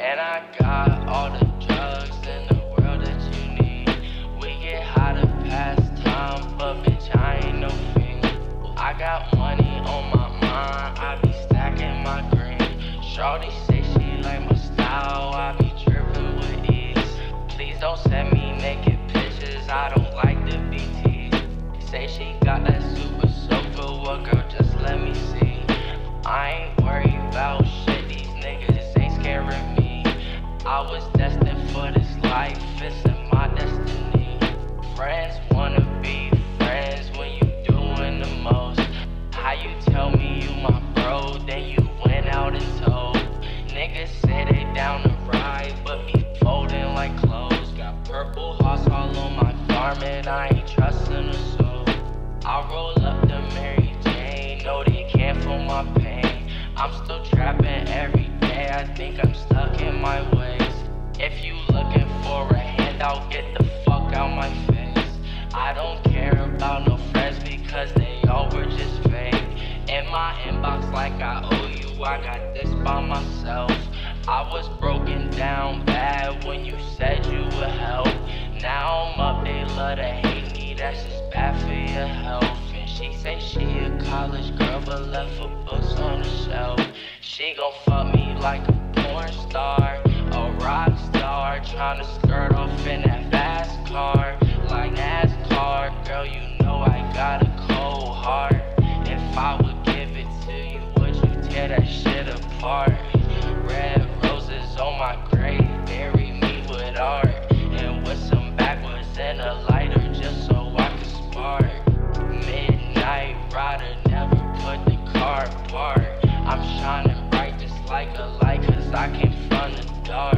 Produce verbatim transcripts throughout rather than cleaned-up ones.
And I got all the drugs in the world that you need. We get high to pass time, but bitch, I ain't no fiend. I got money on my mind, I be stacking my green. Shawty say she like my style, I be dripping with ease. Please don't send me naked pictures, I don't like the B T. Say she got that super soaker, well girl, just let me see. I ain't worried about shit, these niggas ain't scaring me. I was destined for this life, it's in my destiny. Friends wanna be friends when you doing the most. How you tell me you my bro, then you went out and told. Niggas say they down to ride, but be folding like clothes. Got purple hearts all on my garment, I ain't trusting a soul. I roll up the Mary Jane, know they can't feel my pain. I'm still trapping every day, I think I'm stuck in my ways. If you looking for a handout, get the fuck out my face. I don't care about no friends because they all were just fake. In my inbox like I owe you, I got this by myself. I was broken down bad when you said you would help. Now I'm up, they love to hate me, that's just bad for your health. And she say she a college girl but left her books on the shelf. She gon' fuck me like a porn star, a rock star, tryna skirt off in that fast car. Like NASCAR, girl, you know I got a cold heart. If I would give it to you, would you tear that shit apart? Red roses on my grave, bury me with art. And with some backwards and a lighter just so I can spark. Midnight rider, never put the car apart. I'm shining bright just like a light cause I came from the dark.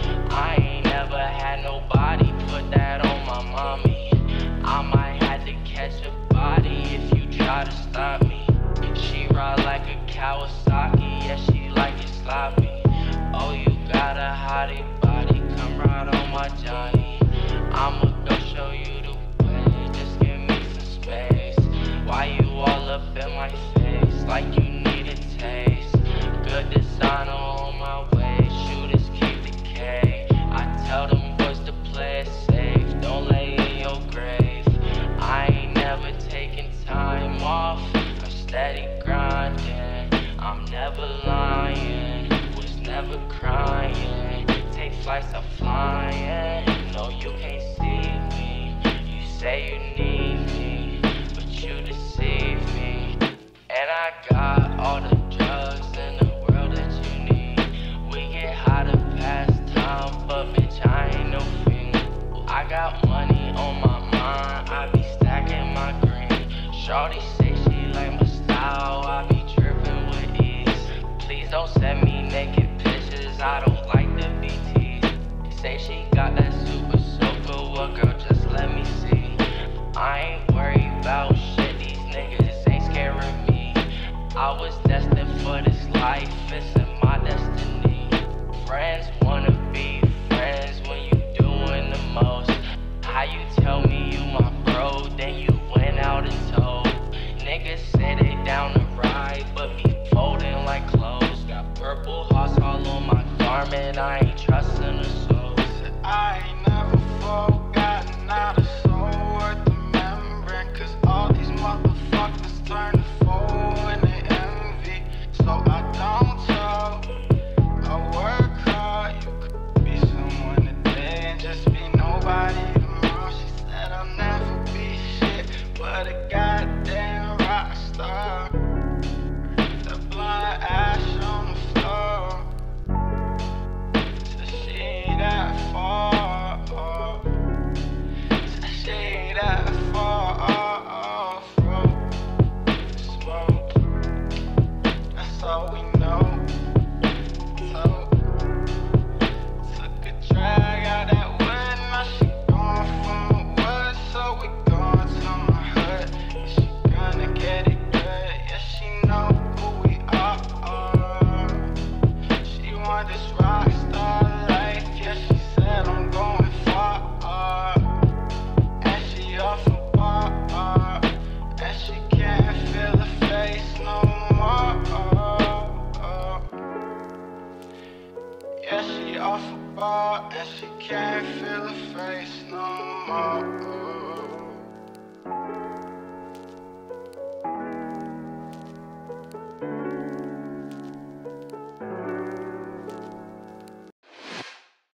I ain't never had nobody put that on my mommy. I might have to catch a body if you try to stop me. She ride like a Kawasaki, yeah she like it sloppy. Oh you got a hottie body, come ride on my Johnny. I'ma go show you the way, just give me some space. Why you all up in my face like you need a taste? Good designer on my way, shooters keep the K. I tell them boys to play it safe, don't lay in your grave. I ain't never taking time off, I'm steady grinding. I'm never lying, was never crying. Take flights, I'm flying. No, you can't see me. You say you need me, but you deceive me. And I got all the drugs in the world that you need. We get high to pass time, but bitch, I ain't no fiend. I got money on my mind, I be stacking my green. Shawty say she like my style, I be dripping with ease. Please don't send me naked pictures, I don't like the B Ts. Say she got that super soaker, well girl, just let me see. I ain't worried about shit, these niggas ain't scaring me. I was destined for this life, it's in my destiny. Friends wanna be friends when you doing the most. How you tell me you my bro, then you went out and told. Niggas say they down to ride, but be folding like clothes. Got purple hearts all on my garment, I ain't trusting a soul. Said I ain't never forgotten, not a soul worth remembering. Cause all these motherfuckers turn to fool when they envy. So I don't tell, I work hard. You could be someone today and just be nobody tomorrow. She said I'll never be shit but a goddamn rock star. The blind ash on the floor. So she Yeah, she off a bar and she can't feel her face no more.